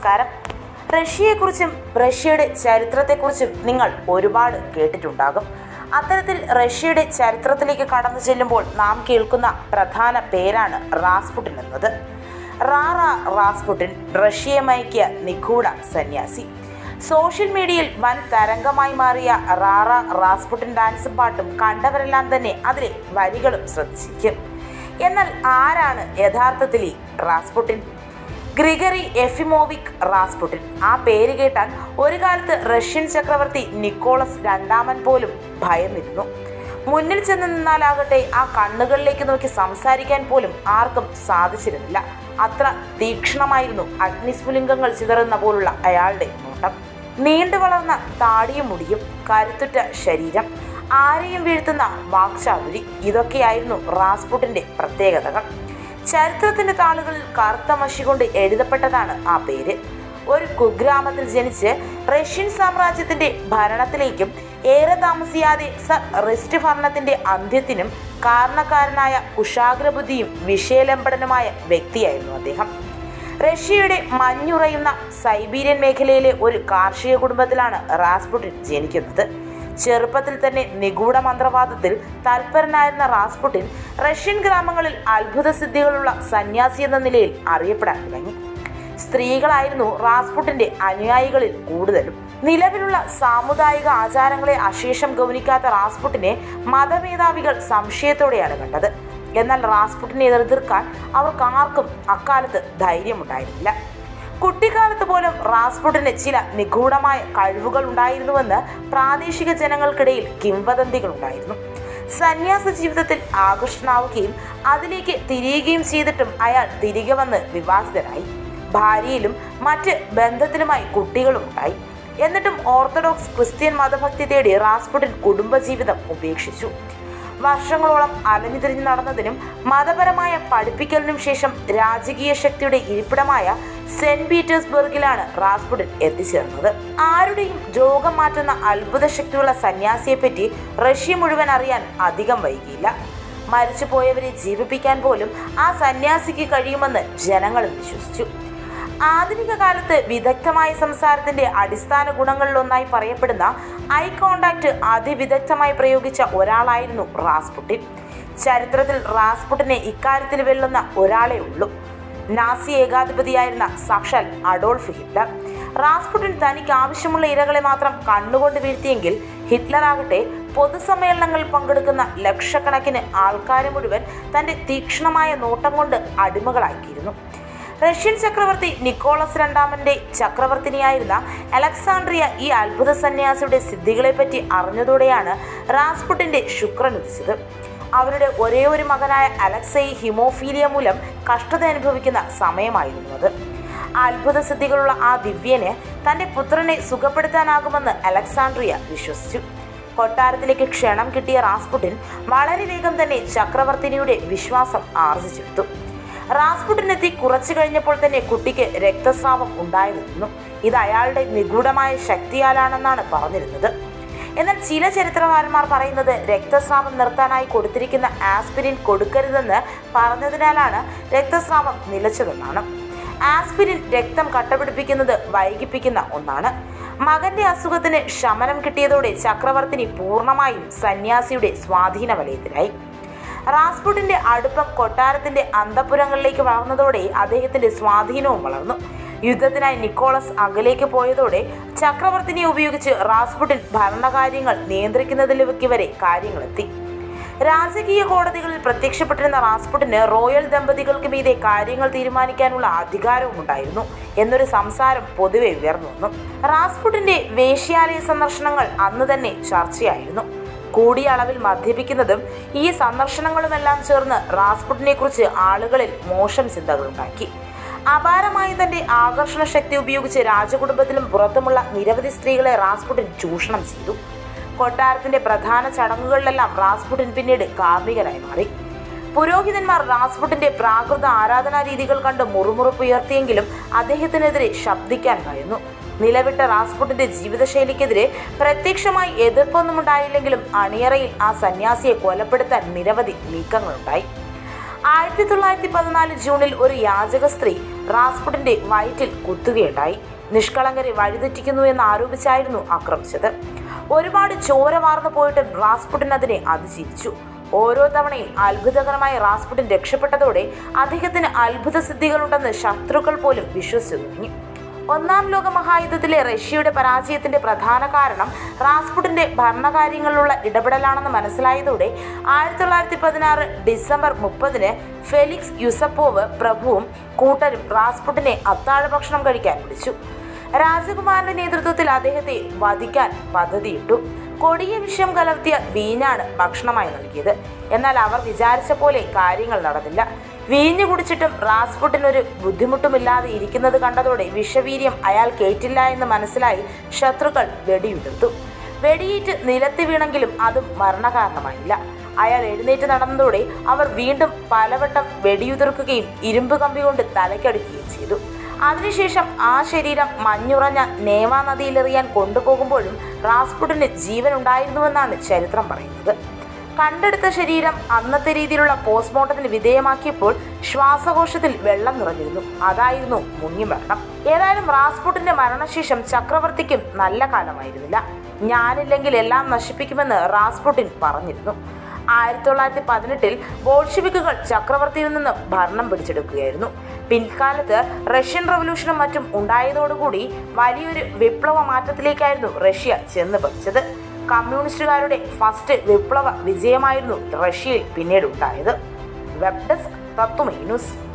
നമസ്കാരം. റഷ്യയെക്കുറിച്ചും റഷ്യയുടെ ചരിത്രത്തെക്കുറിച്ചും നിങ്ങൾ ഒരുപാട് കേട്ടിട്ടുണ്ടാകും. അത്തരത്തിൽ റഷ്യയുടെ ചരിത്രത്തിലേക്ക് കടന്നു ചെല്ലുമ്പോൾ നാം കേൾക്കുന്ന പ്രധാന പേരാണ് റാസ്പുട്ടിൻ എന്നത്. റാസ്പുട്ടിൻ റഷ്യയെ മയക്കിയ നിഗൂഢ സന്യാസി. സോഷ്യൽ മീഡിയയിൽ വൻ തരംഗമായി മാറിയ റാസ്പുട്ടിൻ ഡാൻസും പാട്ടും കണ്ടവരെല്ലാം തന്നെ അതിലെ വരികളും ശ്രദ്ധിച്ചിരിക്കും. എന്നാൽ ആരാണ് യഥാർത്ഥത്തിൽ ഈ റാസ്പുട്ടിൻ? Gregory എഫിമോവിക് Rasputin. ആ പേര് കേട്ടാൽ ഒരു കാലത്ത് റഷ്യൻ ചക്രവർത്തി നിക്കോളസ് രണ്ടാമൻ പോലും ഭയന്നിരുന്നു. മുന്നിൽ ചെന്ന് നിന്നാലാകട്ടെ ആ കണ്ണുകളിലേക്ക് നോക്കി സംസാരിക്കാൻ പോലും ആർക്കും സാധിച്ചിരുന്നില്ല. അത്ര തീക്ഷ്ണമായിരുന്നു അഗ്നിസ്ഫുലിംഗങ്ങൾ ചിതറുന്ന പോലുള്ള അയാളുടെ നോട്ടം. നീണ്ടു വളർന്ന താടിയും മുടിയും, കരുത്തുറ്റ ശരീരം, ആരെയും വീഴ്ത്തുന്ന വാക്ചാതുരി, ഇതൊക്കെയായിരുന്നു റാസ്പുട്ടിന്റെ പ്രത്യേകതകൾ. ചരിത്രത്തിന്റെ താളുകളിൽ കറുത്ത മഷി കൊണ്ട് എഴുതപ്പെട്ടതാണ് ആ പേര്. ഒരു കുഗ്രാമത്തിൽ ജനിച്ച് റഷ്യൻ സാമ്രാജ്യത്തിന്റെ ഭരണത്തിലേക്കും ഏറെ താമസിയാതെ റിസ്റ്റ് ഭരണത്തിന്റെ അന്ത്യത്തിനും കാരണക്കാരനായ കുശാഗ്രബുദ്ധിയും വിഷയലംബടനുമായ വ്യക്തിയായിരുന്നു അദ്ദേഹം. റഷ്യയുടെ മഞ്ഞുറയുന്ന സൈബീരിയൻ മേഖലയിലെ ഒരു കാർഷിക കുടുംബത്തിലാണ് റാസ്പുട്ടിൻ ജനിക്കുന്നത്. ചെറുപ്പത്തിൽ തന്നെ നിഗൂഢ മന്ത്രവാദത്തിൽ തൽപരനായിരുന്ന റാസ്പുട്ടിൻ റഷ്യൻ ഗ്രാമങ്ങളിൽ അത്ഭുത സിദ്ധികളുള്ള സന്യാസി എന്ന നിലയിൽ അറിയപ്പെടാൻ തുടങ്ങി. സ്ത്രീകളായിരുന്നു റാസ്പുട്ടിന്റെ അനുയായികളിൽ കൂടുതലും. നിലവിലുള്ള സാമുദായിക ആചാരങ്ങളെ അശേഷം ഗൗനിക്കാത്ത റാസ്പുട്ടിനെ മതമേധാവികൾ സംശയത്തോടെയാണ് കണ്ടത്. എന്നാൽ റാസ്പുട്ടിനെ എതിർക്കാൻ അവർക്കാർക്കും അക്കാലത്ത് ധൈര്യമുണ്ടായിരുന്നില്ല. കുട്ടിക്കാലത്ത് പോലും റാസ്പുട്ടിന് ചില നിഗൂഢമായ കഴിവുകൾ ഉണ്ടായിരുന്നുവെന്ന് പ്രാദേശിക ജനങ്ങൾക്കിടയിൽ കിംവദന്തികളുണ്ടായിരുന്നു. സന്യാസ ജീവിതത്തിൽ ആകർഷണാവുകയും അതിലേക്ക് തിരിയുകയും ചെയ്തിട്ടും അയാൾ തിരികെ വന്ന് വിവാഹിതനായി. ഭാര്യയിലും മറ്റ് ബന്ധത്തിലുമായി കുട്ടികളും ഉണ്ടായി. എന്നിട്ടും ഓർത്തഡോക്സ് ക്രിസ്ത്യൻ മതഭക്തി തേടി റാസ്പുട്ടിൻ കുടുംബജീവിതം ഉപേക്ഷിച്ചു. വർഷങ്ങളോളം അലഞ്ഞു തിരിഞ്ഞു നടന്നതിനും മതപരമായ പഠിപ്പിക്കലിനും ശേഷം രാജകീയ ശക്തിയുടെ ഇരിപ്പിടമായ സെന്റ് പീറ്റേഴ്സ്ബർഗിലാണ് റാസ്പുട്ടിൻ എത്തിച്ചേർന്നത്. ആരുടെയും രോഗം മാറ്റുന്ന അത്ഭുത ശക്തിയുള്ള സന്യാസിയെപ്പറ്റി റഷ്യ മുഴുവൻ അറിയാൻ അധികം വൈകിയില്ല. മരിച്ചുപോയവരെ ജീവിപ്പിക്കാൻ പോലും ആ സന്യാസിക്ക് കഴിയുമെന്ന് ജനങ്ങളും വിശ്വസിച്ചു. ആധുനിക കാലത്ത് വിദഗ്ധമായ സംസാരത്തിന്റെ അടിസ്ഥാന ഗുണങ്ങളിലൊന്നായി പറയപ്പെടുന്ന ഐ കോണ്ടാക്ട് അതിവിദഗ്ധമായി പ്രയോഗിച്ച ഒരാളായിരുന്നു റാസ്പുട്ടിൻ. ചരിത്രത്തിൽ റാസ്പുട്ടിനെ ഇക്കാര്യത്തിൽ വെല്ലുന്ന ഒരാളേ ഉള്ളൂ. നാസി ഏകാധിപതിയായിരുന്ന സാക്ഷാൽ അഡോൾഫ് ഹിറ്റ്ലർ. റാസ്പുട്ടിൻ തനിക്ക് ആവശ്യമുള്ള ഇരകളെ മാത്രം കണ്ണുകൊണ്ട് വീഴ്ത്തിയെങ്കിൽ ഹിറ്റ്ലർ ആകട്ടെ പൊതുസമ്മേളനങ്ങളിൽ പങ്കെടുക്കുന്ന ലക്ഷക്കണക്കിന് ആൾക്കാരെ മുഴുവൻ തന്റെ തീക്ഷ്ണമായ നോട്ടം കൊണ്ട് അടിമകളാക്കിയിരുന്നു. റഷ്യൻ ചക്രവർത്തി നിക്കോളസ് രണ്ടാമന്റെ ചക്രവർത്തിനിയായിരുന്ന അലക്സാണ്ട്രിയ ഈ അത്ഭുത സന്യാസിയുടെ സിദ്ധികളെപ്പറ്റി അറിഞ്ഞതോടെയാണ് റാസ്പുട്ടിന്റെ ശുക്രൻ ഉദിച്ചത്. അവരുടെ ഒരേ ഒരു മകനായ അലക്സൈ ഹിമോഫീലിയ മൂലം കഷ്ടത അനുഭവിക്കുന്ന സമയമായിരുന്നു അത്. അത്ഭുത സിദ്ധികളുള്ള ആ ദിവ്യന് തന്റെ പുത്രനെ സുഖപ്പെടുത്താനാകുമെന്ന് അലക്സാണ്ട്രിയ വിശ്വസിച്ചു. കൊട്ടാരത്തിലേക്ക് ക്ഷണം കിട്ടിയ റാസ്പുട്ടിൻ വളരെ വേഗം തന്നെ ചക്രവർത്തിനിയുടെ വിശ്വാസം ആർജിച്ചെടുത്തു. റാസ്പുട്ടിനെത്തി കുറച്ചു കഴിഞ്ഞപ്പോൾ തന്നെ കുട്ടിക്ക് രക്തസ്രാവം ഉണ്ടായിരുന്നു. ഇത് അയാളുടെ നിഗൂഢമായ ശക്തിയാലാണെന്നാണ് പറഞ്ഞിരുന്നത്. എന്നാൽ ചില ചരിത്രകാരന്മാർ പറയുന്നത് രക്തസ്രാവം നിർത്താനായി കൊടുത്തിരിക്കുന്ന ആസ്പിരിൻ കൊടുക്കരുതെന്ന് പറഞ്ഞതിനാലാണ് രക്തസ്രാവം നിലച്ചതെന്നാണ്. ആസ്പിരിൻ രക്തം കട്ടപിടിപ്പിക്കുന്നത് വൈകിപ്പിക്കുന്ന ഒന്നാണ്. മകന്റെ അസുഖത്തിന് ശമനം കിട്ടിയതോടെ ചക്രവർത്തിനി പൂർണ്ണമായും സന്യാസിയുടെ സ്വാധീന വലയത്തിലായി. റാസ്പുട്ടിന്റെ അടുപ്പം കൊട്ടാരത്തിന്റെ അന്തഃപുരങ്ങളിലേക്ക് വളർന്നതോടെ അദ്ദേഹത്തിന്റെ സ്വാധീനവും വളർന്നു. യുദ്ധത്തിനായി നിക്കോളസ് അകലേക്ക് പോയതോടെ ചക്രവർത്തിനെ ഉപയോഗിച്ച് റാസ്പുട്ടിൻ ഭരണകാര്യങ്ങൾ നിയന്ത്രിക്കുന്നതിലേക്ക് വരെ കാര്യങ്ങളെത്തി. രാജകീയ കോടതികളിൽ പ്രത്യക്ഷപ്പെട്ടിരുന്ന റാസ്പുട്ടിന് റോയൽ ദമ്പതികൾക്ക് മീതെ കാര്യങ്ങൾ തീരുമാനിക്കാനുള്ള അധികാരവും ഉണ്ടായിരുന്നു എന്നൊരു സംസാരം പൊതുവെ ഉയർന്നു വന്നു. റാസ്പുട്ടിന്റെ വേശ്യാലയ സന്ദർശനങ്ങൾ അന്ന് തന്നെ ചർച്ചയായിരുന്നു. കൂടിയ അളവിൽ മദ്യപിക്കുന്നതും ഈ സന്ദർശനങ്ങളുമെല്ലാം ചേർന്ന് റാസ്പുട്ടിനെ കുറിച്ച് ആളുകളിൽ മോശം ചിന്തകളുണ്ടാക്കി. അപാരമായി തന്റെ ആകർഷണ ശക്തി ഉപയോഗിച്ച് രാജകുടുംബത്തിലും പുറത്തുമുള്ള നിരവധി സ്ത്രീകളെ റാസ്പുട്ടിൻ ചൂഷണം ചെയ്തു. കൊട്ടാരത്തിന്റെ പ്രധാന ചടങ്ങുകളിലെല്ലാം റാസ്പുട്ടിൻ പിന്നീട് കാർമ്മികനായി മാറി. പുരോഹിതന്മാർ റാസ്പുട്ടിന്റെ പ്രാകൃത ആരാധനാ രീതികൾ കണ്ട് മുറുമുറുപ്പുയർത്തിയെങ്കിലും അദ്ദേഹത്തിനെതിരെ ശബ്ദിക്കാൻ ഭയന്നു. നിലവിട്ട റാസ്പുട്ടിന്റെ ജീവിതശൈലിക്കെതിരെ പ്രത്യക്ഷമായി എതിർപ്പൊന്നും ഉണ്ടായില്ലെങ്കിലും അണിയറയിൽ ആ സന്യാസിയെ കൊലപ്പെടുത്താൻ നിരവധി നീക്കങ്ങളുണ്ടായി. 1914 ജൂണിൽ ഒരു യാചക സ്ത്രീ റാസ്പുട്ടിന്റെ വയറ്റിൽ കുത്തുകയുണ്ടായി. നിഷ്കളങ്കരെ വഴിതെറ്റിക്കുന്നു എന്ന് ആരോപിച്ചായിരുന്നു ആക്രമിച്ചത്. ഒരുപാട് ചോര വാർന്നു പോയിട്ടും റാസ്പുട്ടിൻ അതിനെ അതിജീവിച്ചു. ഓരോ തവണയും അത്ഭുതകരമായി റാസ്പുട്ടിൻ രക്ഷപ്പെട്ടതോടെ അദ്ദേഹത്തിന് അത്ഭുത സിദ്ധികളുണ്ടെന്ന് ശത്രുക്കൾ പോലും വിശ്വസിച്ചു തുടങ്ങി. ഒന്നാം ലോക മഹായുദ്ധത്തിലെ റഷ്യയുടെ പരാജയത്തിന്റെ പ്രധാന കാരണം റാസ്പുട്ടിന്റെ ഭരണകാര്യങ്ങളിലുള്ള ഇടപെടലാണെന്ന് മനസ്സിലായതോടെ 1916 ഡിസംബർ 30 ഫെലിക്സ് യുസപ്പോവ് പ്രഭുവും കൂട്ടരും റാസ്പുട്ടിനെ അത്താഴ ഭക്ഷണം കഴിക്കാൻ വിളിച്ചു. രാജകുമാരന്റെ നേതൃത്വത്തിൽ അദ്ദേഹത്തെ വധിക്കാൻ പദ്ധതിയിട്ടു. കൊടിയ വിഷം കലർത്തിയ വീഞ്ഞാണ് ഭക്ഷണമായി നൽകിയത്. എന്നാൽ അവർ വിചാരിച്ച പോലെ കാര്യങ്ങൾ നടന്നില്ല. വീഞ്ഞു കുടിച്ചിട്ടും റാസ്പുട്ടിനൊരു ബുദ്ധിമുട്ടുമില്ലാതെ ഇരിക്കുന്നത് കണ്ടതോടെ വിഷവീര്യം അയാൾ കേട്ടില്ല എന്ന് മനസ്സിലായി ശത്രുക്കൾ വെടിയുതിർത്തു. വെടിയേറ്റ് നിലത്ത് വീണെങ്കിലും അതും മരണകാരണമായില്ല. അയാൾ എഴുന്നേറ്റ് നടന്നതോടെ അവർ വീണ്ടും പലവട്ടം വെടിയുതിർക്കുകയും ഇരുമ്പ് കമ്പി കൊണ്ട് തലയ്ക്കടിക്കുകയും ചെയ്തു. അതിനുശേഷം ആ ശരീരം മഞ്ഞുറഞ്ഞ നേവാ നദിയിലെറിയാൻ കൊണ്ടുപോകുമ്പോഴും റാസ്പുട്ടിന് ജീവൻ ഉണ്ടായിരുന്നുവെന്നാണ് ചരിത്രം പറയുന്നത്. കണ്ടെടുത്ത ശരീരം അന്നത്തെ രീതിയിലുള്ള പോസ്റ്റ്മോർട്ടത്തിന് വിധേയമാക്കിയപ്പോൾ ശ്വാസകോശത്തിൽ വെള്ളം നിറഞ്ഞിരുന്നു. അതായിരുന്നു മുങ്ങിമരണം. ഏതായാലും റാസ്പുട്ടിന്റെ മരണശേഷം ചക്രവർത്തിക്കും നല്ല കാലമായിരുന്നില്ല. ഞാനില്ലെങ്കിൽ എല്ലാം നശിപ്പിക്കുമെന്ന് റാസ്പുട്ടിൻ പറഞ്ഞിരുന്നു. 1918 ബോൾഷെവിക്കുകൾ ചക്രവർത്തിയിൽ നിന്ന് ഭരണം പിടിച്ചെടുക്കുകയായിരുന്നു. പിൻകാലത്ത് റഷ്യൻ റവല്യൂഷനും മറ്റും ഉണ്ടായതോടുകൂടി വലിയൊരു വിപ്ലവ മാറ്റത്തിലേക്കായിരുന്നു റഷ്യ ചെന്ന് പതിച്ചത്. കമ്മ്യൂണിസ്റ്റുകാരുടെ ഫസ്റ്റ് വിപ്ലവ വിജയമായിരുന്നു റഷ്യയിൽ പിന്നീട് ഉണ്ടായത്. Web desk Tatwamayi news.